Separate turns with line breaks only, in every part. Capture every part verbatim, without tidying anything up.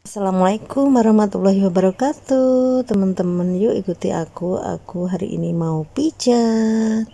Assalamualaikum warahmatullahi wabarakatuh. Teman-teman, yuk ikuti aku. Aku hari ini mau pijat.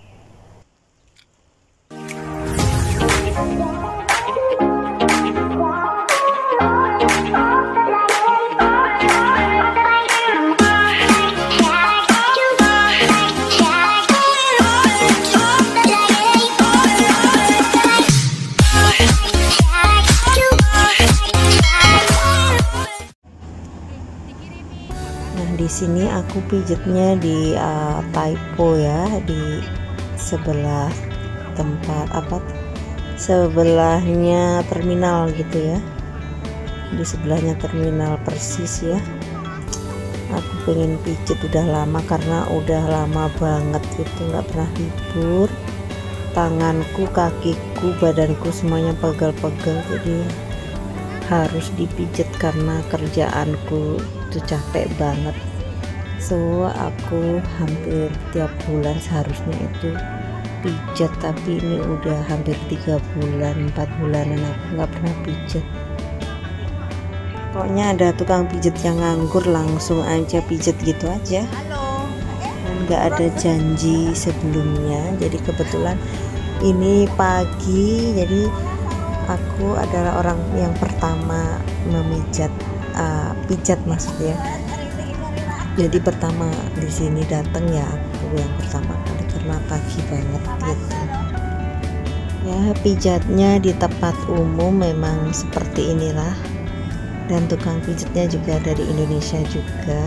Nah, di sini aku pijatnya di uh, Typo ya, di sebelah tempat apa? Sebelahnya terminal gitu ya. Di sebelahnya terminal persis ya. Aku pengen pijat udah lama karena udah lama banget gitu nggak pernah libur. Tanganku, kakiku, badanku semuanya pegal-pegal, jadi harus dipijat karena kerjaanku itu capek banget. So aku hampir tiap bulan seharusnya itu pijat, tapi ini udah hampir tiga bulan empat bulanan aku nggak pernah pijat. Pokoknya ada tukang pijat yang nganggur langsung aja pijat gitu aja, dan nggak ada janji sebelumnya. Jadi kebetulan ini pagi, jadi aku adalah orang yang pertama memijat, uh, pijat maksudnya. Jadi pertama di sini datang ya aku yang pertama kali karena pagi banget gitu. Ya, pijatnya di tempat umum memang seperti inilah, dan tukang pijatnya juga dari Indonesia juga.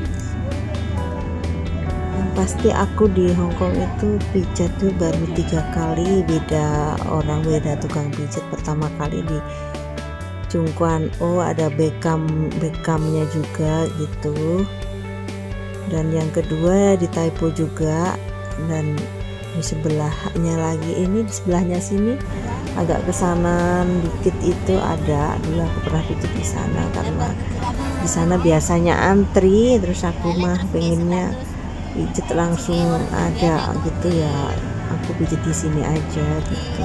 Pasti aku di Hongkong itu pijat tuh baru tiga kali, beda orang, beda tukang pijat. Pertama kali di Chungkwan, oh ada Beckham Beckhamnya juga gitu, dan yang kedua di Typo juga, dan di sebelahnya lagi ini, di sebelahnya sini agak kesanan dikit itu ada, dulu aku pernah pijat di sana karena di sana biasanya antri, terus aku mah pengennya pijat langsung ada gitu ya, aku pijat di sini aja gitu.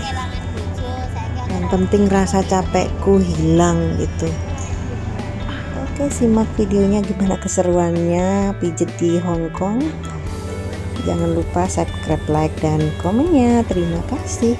Yang penting rasa capekku hilang gitu. Oke, simak videonya gimana keseruannya pijat di Hongkong. Jangan lupa subscribe, like, dan komennya. Terima kasih.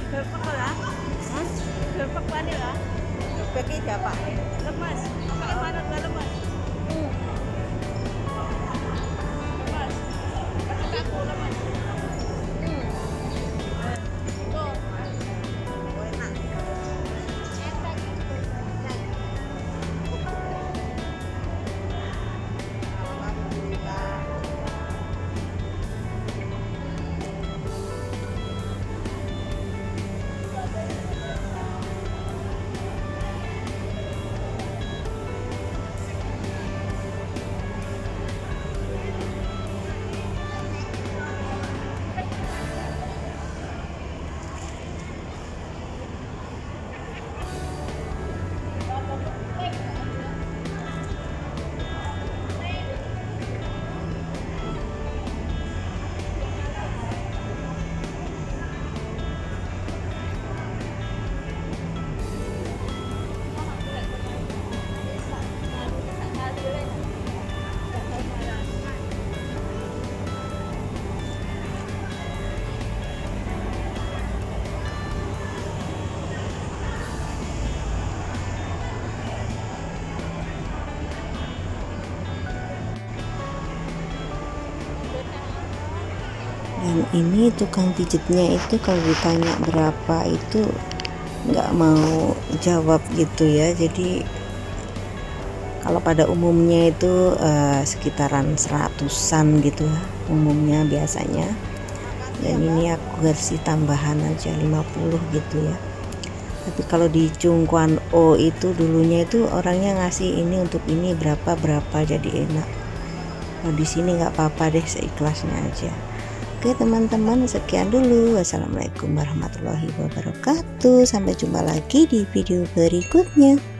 Gepek lah. Hah? Gepek pani lah.
Gepek iki siapa?
Lemas. Pakai mana enggak lemas? Hmm. Lemas. Kasih aku lemas. Hmm. Tuh.
Enak. Dan ini tukang pijitnya itu kalau ditanya berapa itu nggak mau jawab gitu ya. Jadi kalau pada umumnya itu uh, sekitaran seratusan gitu ya umumnya biasanya, dan ini aku kasih tambahan aja lima puluh gitu ya. Tapi kalau di Cungkuan O itu dulunya itu orangnya ngasih ini untuk ini berapa berapa, jadi enak. Kalau di sini nggak apa-apa deh, seikhlasnya aja. Oke teman-teman, sekian dulu. Wassalamualaikum warahmatullahi wabarakatuh. Sampai jumpa lagi di video berikutnya.